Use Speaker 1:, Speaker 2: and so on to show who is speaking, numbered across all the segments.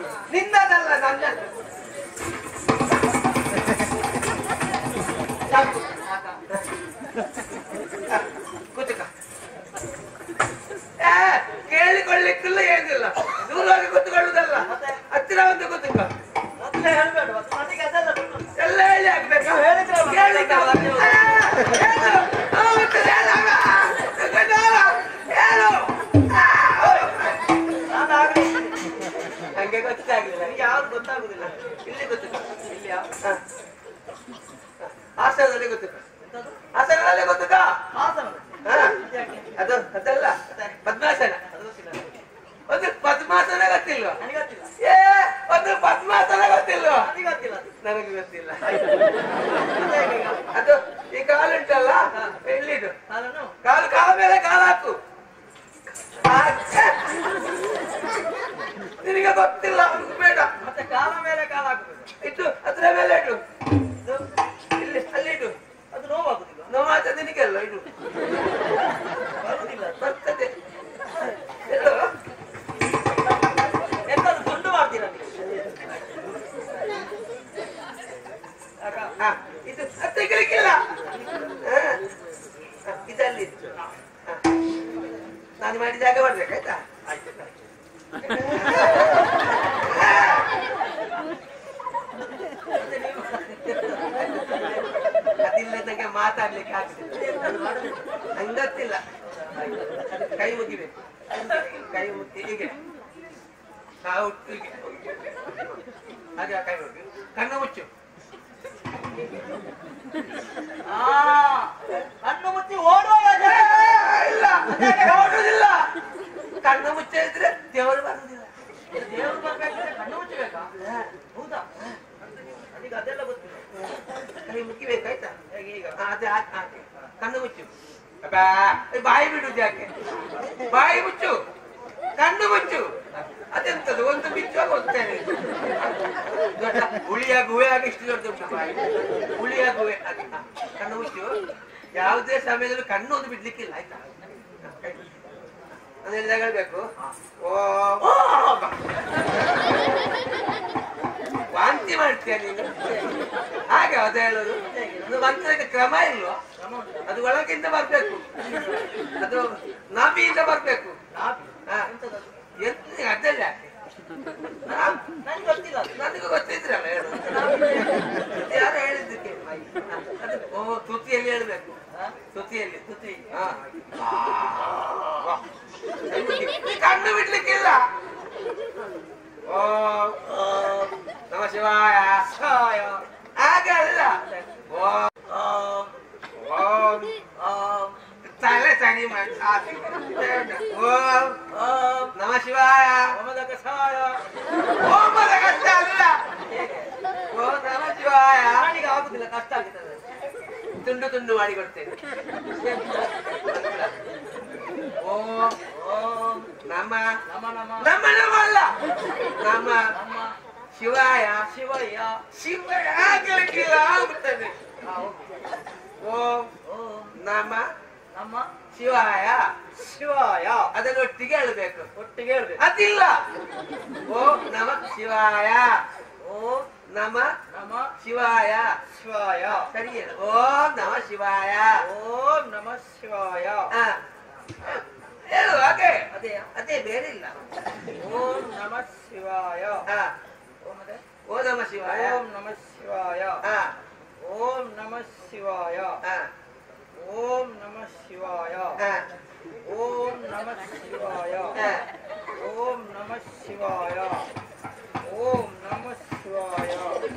Speaker 1: ನಿನ್ನದಲ್ಲ ನನ್ನದು. ಕೂತುಕ. ಕೇಳಿಕೊಳ್ಳಿಕ್ಕಿಲ್ಲ ಏನಿಲ್ಲ, ದೂರವಾಗಿ ಕೂತ್ಕೊಳ್ಳುವುದಲ್ಲ, ಹತ್ತಿರ ಒಂದು ಕೂತುಕ. ಎಲ್ಲ ಹೇಳಿ ಆಗ್ಬೇಕು. ನಂಗೆ ಗೊತ್ತಾಗ್ಲಿಲ್ಲ, ನನಗೆ ಯಾವ್ದು ಗೊತ್ತಾಗುದಿಲ್ಲ. ಇಲ್ಲಿ ಗೊತ್ತುಕ, ಇಲ್ಲಿ ಹಾಸನದಲ್ಲಿ ಗೊತ್ತುಕ, ಹಾಸನದಲ್ಲಿ ಗೊತ್ತುಕ. ಅದು ಅದಲ್ಲ, ಪದ್ಮಾಸನ. ಒಂದು ಪದ್ಮಾಸನ ಗೊತ್ತಿಲ್ವಾ? ಏ ಒಂದು ಪದ್ಮಾಸನ ಗೊತ್ತಿಲ್ವಾ? ನನಗೆ ಗೊತ್ತಿಲ್ಲ. ಅದು ಈ ಕಾಲುಂಟಲ್ಲ, ಎಲ್ಲಿದು ಕಾಲು, ಕಾಲ ಮೇಲೆ ಕಾಲು ಹಾಕು. ನಿನಗೆ ಗೊತ್ತಿಲ್ಲ, ಬೇಡ. ಮತ್ತೆ ಕಾಲ ಮೇಲೆ ಕಾಲ ಹಾಕುದು. ಇಟ್ಟು ಅದ್ರ ಮೇಲೆ ಇಟ್ಟು, ಇಲ್ಲಿ ಅಲ್ಲಿಟ್ಟು. ಅದು ನೋವಾಗುದಿಲ್ಲ? ನೋವಾಗ್ತದೆ ನಿನಗೆಲ್ಲ. ಇಡು, ಬರುದಿಲ್ಲ, ಬರ್ತದೆ. ಎಂತಾದ್ರು ದುಂಡು ಮಾಡ್ತೀರ ಇದು? ತೆಗಿಲಿಕ್ಕಿಲ್ಲ, ಇದಲ್ಲಿ ನಾನು ಮಾಡಿದಾಗ ಬರ್ಬೇಕಾಯ್ತಾ? ಅದಿಲ್ಲದಂಗೆ ಮಾತಾಡ್ಲಿಕ್ಕೆ ಆಗ್ತಿಲ್ಲ, ನಂಗೆ ಗೊತ್ತಿಲ್ಲ. ಕೈ ಮುಗಿಬೇಕು, ಕೈ ಮುಗಿ ಹೀಗೆ ಹೀಗೆ ಹಾಗೆ ಕೈ ಮುಗಿ, ಕಣ್ಣು ಮುಚ್ಚು. ಕಣ್ಣು ಮುಚ್ಚಿ ಓಡುವ ಇಲ್ಲ, ಓಡುದಿಲ್ಲ. ಕಣ್ಣು ಮುಚ್ಚ ಇದ್ರೆ ದೇವರು ಬರುದಿಲ್ಲ. ದೇವರು ಬರ್ಬೇಕಾದ್ರೆ ಕಣ್ಣು ಮುಚ್ಚಬೇಕಾ? ಹೌದಾ? ನನಗೆ ಅದೆಲ್ಲ ಗೊತ್ತಿಲ್ಲ. ಕೈ ಮುಗಿಬೇಕಾಯ್ತಾ? ಈಗ ಅದೇ ಕಣ್ಣು ಮುಚ್ಚು. ಬಾಯಿ ಬಿಡುದು ಯಾಕೆ? ಬಾಯಿ ಮುಚ್ಚು, ಕಣ್ಣು ಮುಚ್ಚು. ಅದೆಂತದ್ದು? ಒಂದು ಬಿಚ್ಚುವಾಗ ಹೋಗ್ತೇನೆ. ದೊಡ್ಡ ಹುಳಿಯ ಗುವೆ ಆಗಿ ಇಷ್ಟು ದೊಡ್ಡ ಉಂಟು ಬಾಯಿ, ಹುಳಿಯ ಗುವೆ ಆಗಿ. ಕಣ್ಣು ಮುಚ್ಚು. ಯಾವುದೇ ಸಮಯದಲ್ಲೂ ಕಣ್ಣು ಒಂದು ಬಿಡ್ಲಿಕ್ಕಿಲ್ಲ, ಆಯ್ತಾ? ಅದೆಲ್ಲ ತಗೊಳ್ಬೇಕು. ವಾಂತಿ ಮಾಡ್ತೀಯ ನೀನು? ಹಾಗೆ ಅದು ಹೇಳೋದು. ಅದು ಮಂತ್ರಕ್ಕೆ ಕ್ರಮ ಇಲ್ವಾ? ಅದು ಒಳಗಿಂದ ಬರ್ಬೇಕು, ಅದು ನಾಭಿಯಿಂದ ಬರ್ಬೇಕು. ಅದೆಲ್ಲ ಯಾಕೆ? ನನಗೆ ಗೊತ್ತಿಲ್ಲ. ನನಗೂ ಗೊತ್ತಿದ್ರಲ್ಲ ಹೇಳು. ಯಾರು ಹೇಳಿದ್ದಕ್ಕೆ? ಅದು ತುತಿಯಲ್ಲಿ ಹೇಳ್ಬೇಕು, ತುತಿಯಲ್ಲಿ. ತುತಿ ಕಣ್ಣು ಬಿಡ್ಲಿಕ್ಕಿಲ್ಲ. ನಮ ಶಿವಾಯ. ಹಾಗೆ ಅಲ್ಲ, ತಲೆ ಸನಿ ಮಾಡಿ ಓಂ ನಮ ಶಿವಾಯ. ಓಮದ ಕಷಾಯ. ಓಮದ ಕಷ್ಟ ಅಲ್ಲ, ಓಂ ನಮ ಶಿವಾಯ. ನನಗೆ ಆಗುದಿಲ್ಲ, ಕಷ್ಟ ಆಗ್ತದೆ. ತುಂಡು ತುಂಡು ಮಾಡಿ ಕೊಡ್ತೇನೆ. ಓಂ ಓಂ ನಮ ನಮ ನಮ ನಮ ನಮ ಅಲ್ಲ, ನಮ ಶಿವಾಯ. ಶಿವಯ್ಯ. ಶಿವಯ್ಯ ಆಗಲಿಕ್ಕಿಲ್ಲ, ಆಗುತ್ತದೆ. ಓಂ ನಮ ನಮ್ಮ ಶಿವಾಯ. ಶಿವಾಯ ಅದನ್ನೊಟ್ಟಿಗೆ ಹೇಳ್ಬೇಕು, ಒಟ್ಟಿಗೆ ಹೇಳ್ಬೇಕು. ಅದಿಲ್ಲ. ಓಂ ನಮ ಶಿವಾಯ. ಓಂ ನಮ ನಮ ಶಿವಾಯ. ಶಿವಾಯ ಸರಿ. ಓಂ ನಮ ಶಿವಾಯ. ಓಂ ನಮ ಶಿವಾಯ. ಹೇಳು ಹಾಗೆ. ಅದೇ ಅದೇ, ಬೇರೆ ಇಲ್ಲ. ಓಂ ನಮ ಶಿವಾಯ. ಓಂ ನಮ ಶಿವಾಯ. ಓಂ ನಮ ಶಿವಾಯ. ಓಂ ನಮ ಶಿವಾಯ. ಓಂ ನಮ ಶಿವಾಯ. ಓಂ ನಮ ಶಿವಾಯ. ಓಂ ನಮ ಶಿವಾಯ. ಓಂ ನಮ ಶಿವಾಯ.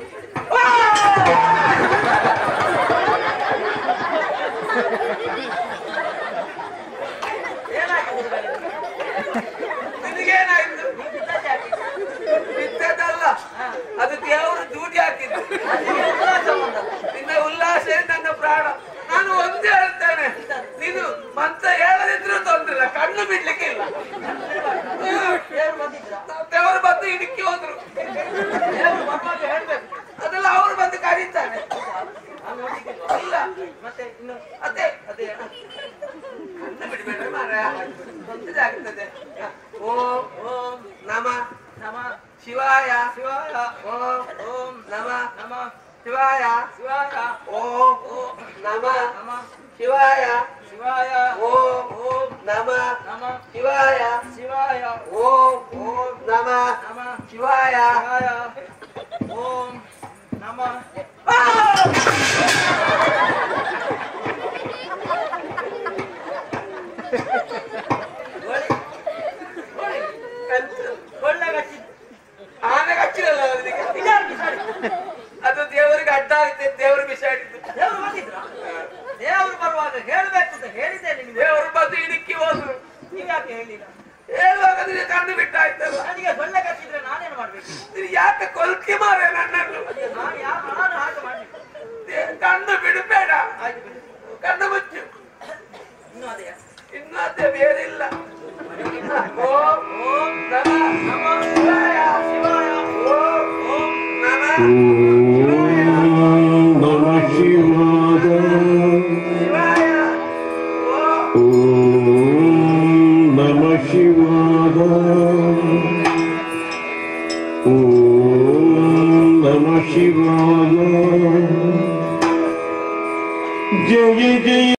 Speaker 1: ನಿನಗೇನಾಯ್ತು? ಬಿದ್ದದಲ್ಲ, ಅದು ದೇವರು ಡ್ಯೂಟಿ ಹಾಕಿದ್ದು. ನಿನ್ನ ಉಲ್ಲಾಸ ನನ್ನ ಪ್ರಾಣ. ನಾನು ಒಂದೇ ಹೇಳ್ತೇನೆ, ನೀನು ಮಂತ್ರ ಹೇಳದಿದ್ರು ತೊಂದ್ರೆ ಇಲ್ಲ, ಕಣ್ಣು ಬಿಡ್ಲಿಕ್ಕೆ ಇಲ್ಲ. ದೇವರು ಬಂದು ಶಿವಾಯ
Speaker 2: ಶಿವಾಯ
Speaker 1: ಓಂ
Speaker 2: ಓಂ
Speaker 1: ನಮಃ
Speaker 2: ನಮಃ
Speaker 1: ಶಿವಾಯ
Speaker 2: ಶಿವಾಯ
Speaker 1: ಓಂ
Speaker 2: ಓಂ
Speaker 1: ನಮಃ
Speaker 2: ನಮಃ
Speaker 1: ಶಿವಾಯ
Speaker 2: ಶಿವಾಯ
Speaker 1: ಓಂ
Speaker 2: ಓಂ
Speaker 1: ನಮಃ
Speaker 2: ನಮಃ
Speaker 1: ಶಿವಾಯ
Speaker 2: ಶಿವಾಯ
Speaker 1: ಓಂ
Speaker 2: ಓಂ
Speaker 1: ನಮಃ
Speaker 2: ನಮಃ
Speaker 1: ಶಿವಾಯ
Speaker 2: ಶಿವಾಯ ಓಂ ನಮಃ
Speaker 1: ಆನೆ ಕಚ್ಚಿರಲ್ಲ ಅವನಿಗೆ ಅದು ದೇವರಿಗೆ ಅಡ್ಡ ಆಗುತ್ತೆ ದೇವರು ಬಿಸಾಡಿದ್ದು
Speaker 2: ದೇವರು ಬಂದಿದ್ರ ದೇವರು ಬರುವಾಗ ಹೇಳ್ಬೇಕು ಅಂತ ಹೇಳಿದ್ದೆ ನಿಮಗೆ
Speaker 1: ದೇವರು ಬಂದು ಇದಕ್ಕೆ ಹೋದ್ರು
Speaker 2: ನೀವ್ ಯಾಕೆ ಹೇಳಿಲ್ಲ
Speaker 1: ಹೇಳುವಾಗ ನಿನಗೆ ಕಣ್ಣು ಬಿಟ್ಟಾಯ್ತಲ್ಲ
Speaker 2: ನನಗೆ ಸೊಳ್ಳೆ ಕಚ್ಚಿದ್ರೆ ನಾನೇನು ಮಾಡ್ಬೇಕು
Speaker 1: ನೀನು ಯಾಕೆ ಕೊಲ್ಕಿ ಮಾರೆ ನನ್ನನ್ನು
Speaker 2: ನಾನು ಹಾಗೆ ಮಾಡ್ಬೇಕು
Speaker 1: ಕಣ್ಣು ಬಿಡಬೇಡ
Speaker 2: ಆಯ್ತು ಬಿಡಿ
Speaker 1: ಕಣ್ಣು ಮುಚ್ಚು
Speaker 2: ಇನ್ನು ಅದೇ
Speaker 1: ಇನ್ನು ಅದೇ ಬೇರಿಲ್ಲ ಓಂ ಓಂ ನಮಃ ನಮಃ ಶಿವಾಯ ಶಿವಾಯ ಓಂ ಓಂ ನಮಃ
Speaker 3: ಶಿವಾಯ
Speaker 1: ಶಿವಾಯ
Speaker 3: ಓಂ ನಮಃ ಶಿವಾಯ ಓಂ ನಮಃ ಶಿವಾಯ ಜಯ ಜಯ